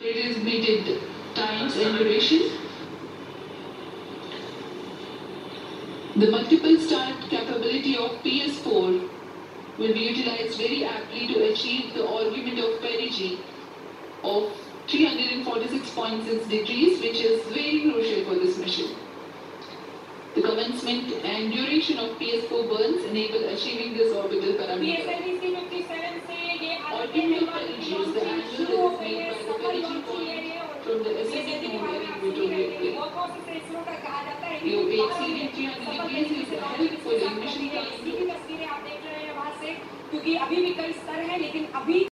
Estimated times and duration. The multiple start capability of PS4 will be utilized very aptly to achieve the argument of perigee of 346.6 degrees, which is very crucial for this mission. The commencement and duration of PS4 burns enable achieving this orbital parameter. Argument of perigee is the angle that is made by the perigee point from the ascending node in Victoria plane. The opaque exceeding 300 degrees is helpful in mission time. क्योंकि अभी भी कई स्तर है, लेकिन अभी